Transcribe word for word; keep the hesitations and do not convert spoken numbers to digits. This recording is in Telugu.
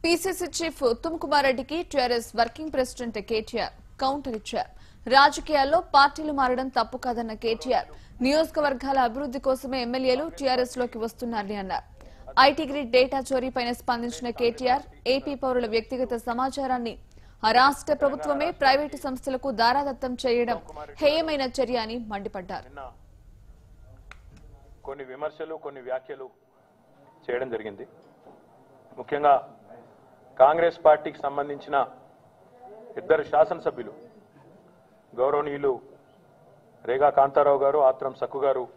పీసీసీ చీఫ్ ఉత్తమ్ కుమార్ రెడ్డికి TRS working president KTR counter ఇచ్చారు. రాజకీయాల్లో పార్టీలు మారడం తప్పు కాదన్న కేటీఆర్ నియోజకవర్గాల అభివృద్ధి కోసమే ఎమ్మెల్యేలు టీఆర్ఎస్ లోకి వస్తున్నారని అన్నారు. ఐటీ గ్రిడ్ డేటా చోరీపైన స్పందించిన కేటీఆర్ ఏపీ పౌరుల వ్యక్తిగత సమాచారాన్ని ఆ రాష్ట్ర ప్రభుత్వమే ప్రైవేటు సంస్థలకు దారాదత్తం చేయడం హేయమైన చర్య అని మండిపడ్డారు. కొన్ని విమర్శలు కొన్ని వ్యాఖ్యలు చేయడం జరిగింది. ముఖ్యంగా కాంగ్రెస్ పార్టీకి సంబంధించిన ఇద్దరు శాసనసభ్యులు గౌరవనీయులు రేగా కాంతారావు గారు, ఆత్రం సక్కు గారు